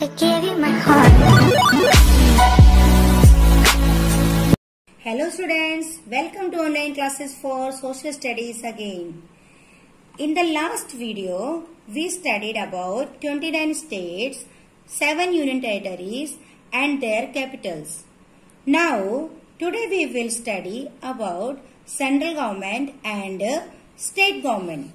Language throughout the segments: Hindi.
I gave you my heart. Hello students, welcome to online classes for social studies again. In the last video, we studied about 29 states, 7 union territories and their capitals. Now, today we will study about central government and state government.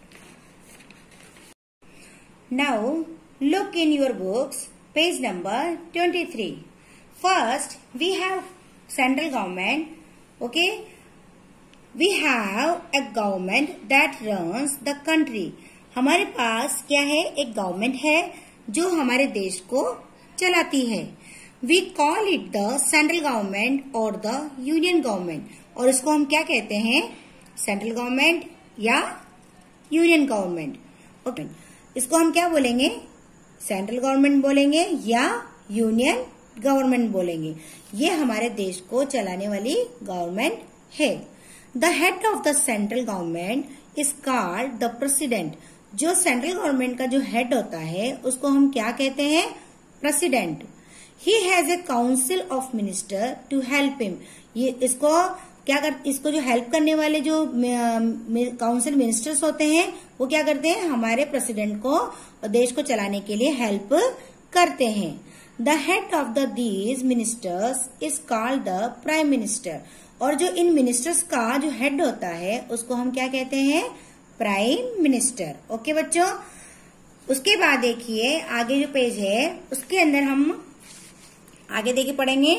Now, look in your books, page number 23. First, we have central government. Okay, we have a government that runs the country. हमारे पास क्या है? एक गवर्नमेंट है जो हमारे देश को चलाती है. We call it the central government or the union government. और इसको हम क्या कहते हैं? सेंट्रल गवर्नमेंट या यूनियन गवर्नमेंट. ओके, इसको हम क्या बोलेंगे? सेंट्रल गवर्नमेंट बोलेंगे या यूनियन गवर्नमेंट बोलेंगे. ये हमारे देश को चलाने वाली गवर्नमेंट है. The head of the central government is called the president. जो सेंट्रल गवर्नमेंट का जो हेड होता है उसको हम क्या कहते हैं? President. He has a council of minister to help him. ये इसको जो हेल्प करने वाले जो काउंसिल मिनिस्टर्स होते हैं वो क्या करते हैं? हमारे प्रेसिडेंट को देश को चलाने के लिए हेल्प करते हैं. The head of these ministers is called the prime minister. और जो इन मिनिस्टर्स का जो हेड होता है उसको हम क्या कहते हैं? Prime minister. ओके बच्चों, उसके बाद देखिए आगे जो पेज है उसके अंदर हम आगे देखिए पढ़ेंगे.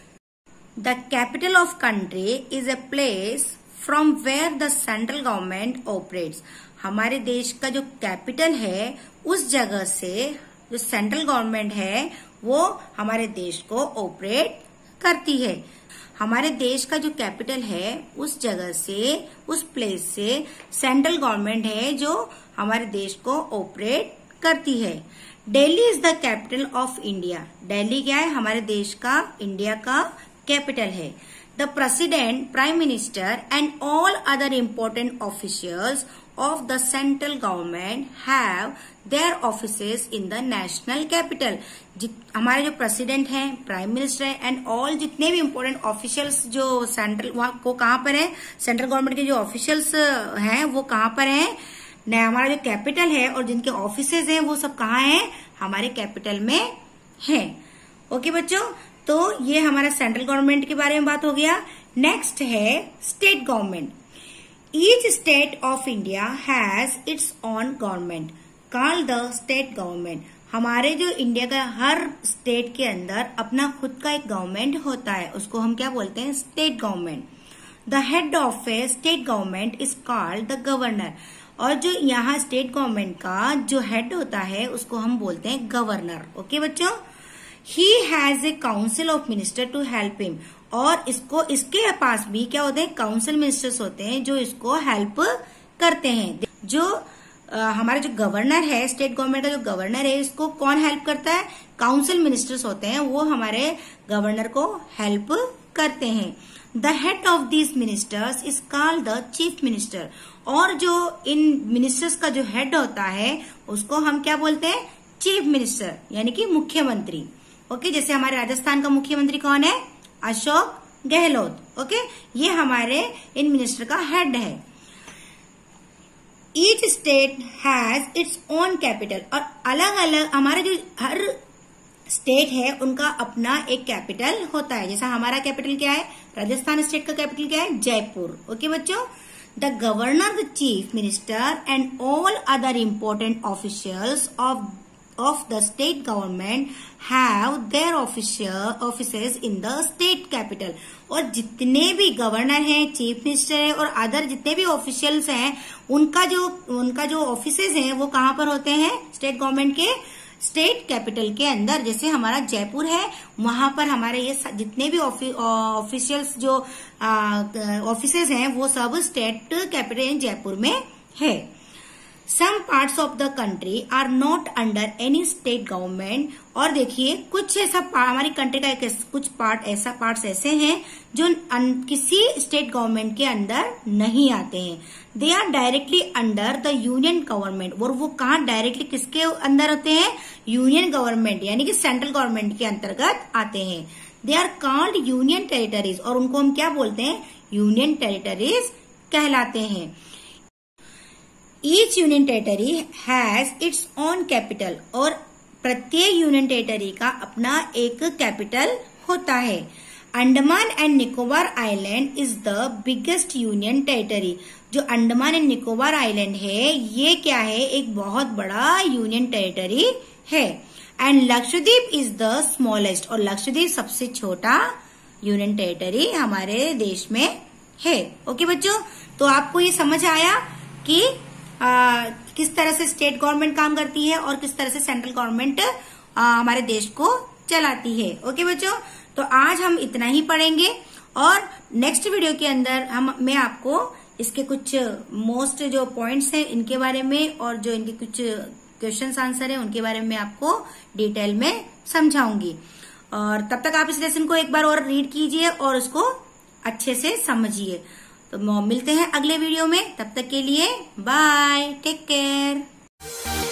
The capital of country is a place from where the central government operates. हमारे देश का जो कैपिटल है उस जगह से जो सेंट्रल गवर्नमेंट है वो हमारे देश को ऑपरेट करती है. हमारे देश का जो कैपिटल है उस जगह से, उस प्लेस से सेंट्रल गवर्नमेंट है जो हमारे देश को ऑपरेट करती है. Delhi is the capital of India. Delhi क्या है? हमारे देश का, इंडिया का कैपिटल है. The president, prime minister and all other important officials of the central government have their offices in the national capital. हमारे जो प्रेसिडेंट हैं, प्राइम मिनिस्टर है एंड ऑल जितने भी इम्पोर्टेंट ऑफिशियल्स जो सेंट्रल वहां को कहाँ पर है? सेंट्रल गवर्नमेंट के जो ऑफिशियल्स हैं वो कहाँ पर हैं? हमारा जो कैपिटल है और जिनके ऑफिसेज हैं वो सब कहाँ हैं? हमारे कैपिटल में है. ओके बच्चों, तो ये हमारा सेंट्रल गवर्नमेंट के बारे में बात हो गया. नेक्स्ट है state government. Each state of India has its own government called the state government. हमारे जो इंडिया का हर स्टेट के अंदर अपना खुद का एक गवर्नमेंट होता है, उसको हम क्या बोलते हैं? State government. The head of a state government is called the governor. और जो यहाँ स्टेट गवर्नमेंट का जो हेड होता है उसको हम बोलते हैं गवर्नर. ओके बच्चों, he has a council of minister to help him. और इसके पास भी क्या होते हैं? काउंसिल मिनिस्टर्स होते हैं जो इसको हेल्प करते हैं. जो हमारा जो गवर्नर है, स्टेट गवर्नमेंट का जो गवर्नर है, इसको कौन हेल्प करता है? काउंसिल मिनिस्टर्स होते हैं, वो हमारे गवर्नर को हेल्प करते हैं. The head of this ministers is called the chief minister. और जो इन मिनिस्टर्स का जो हेड होता है उसको हम क्या बोलते हैं? चीफ मिनिस्टर, यानी कि मुख्यमंत्री. ओके, जैसे हमारे राजस्थान का मुख्यमंत्री कौन है? अशोक गहलोत. ओके, ये हमारे इन मिनिस्टर का हेड है. Each state has its own capital. और अलग अलग हमारे जो हर स्टेट है उनका अपना एक कैपिटल होता है. जैसा हमारा कैपिटल क्या है? राजस्थान स्टेट का कैपिटल क्या है? जयपुर. ओके बच्चों, the governor, the chief minister and all other important officials of the state government have their offices in the state capital. और जितने भी गवर्नर हैं, चीफ मिनिस्टर है और अदर जितने भी ऑफिशियल्स हैं उनका जो ऑफिसेज हैं वो कहाँ पर होते हैं? स्टेट गवर्नमेंट के स्टेट कैपिटल के अंदर. जैसे हमारा जयपुर है, वहां पर हमारे ये जितने भी ऑफिशियल्स जो ऑफिसेज हैं वो सब स्टेट कैपिटल जयपुर में है. Some parts of the country are not under any state government. और देखिए कुछ ऐसा हमारी कंट्री का कुछ पार्ट्स ऐसे हैं जो किसी स्टेट गवर्नमेंट के अंदर नहीं आते हैं। They are directly under the union government. और वो कहाँ डायरेक्टली किसके अंदर होते हैं? यूनियन गवर्नमेंट यानी कि सेंट्रल गवर्नमेंट के अंतर्गत आते हैं। They are called union territories. और उनको हम क्या बोलते हैं? यूनियन टेरिटरीज कहलाते हैं। Each union territory has its own capital. और प्रत्येक यूनियन टेरिटरी का अपना एक कैपिटल होता है। Andaman and Nicobar island is the biggest union territory. जो अंडमान एंड निकोबार आइलैंड है ये क्या है? एक बहुत बड़ा यूनियन टेरिटरी है। And Lakshadweep is the smallest. और लक्षद्वीप सबसे छोटा यूनियन टेरिटरी हमारे देश में है। ओके बच्चों, तो आपको ये समझ आया कि किस तरह से स्टेट गवर्नमेंट काम करती है और किस तरह से सेंट्रल गवर्नमेंट हमारे देश को चलाती है। ओके बच्चों, तो आज हम इतना ही पढ़ेंगे और नेक्स्ट वीडियो के अंदर मैं आपको इसके कुछ मोस्ट जो पॉइंट्स हैं इनके बारे में और जो इनके कुछ क्वेश्चंस आंसर है उनके बारे में आपको डिटेल में समझाऊंगी। और तब तक आप इस लेसन को एक बार और रीड कीजिए और उसको अच्छे से समझिए। तो मिलते हैं अगले वीडियो में, तब तक के लिए बाय, टेक केयर।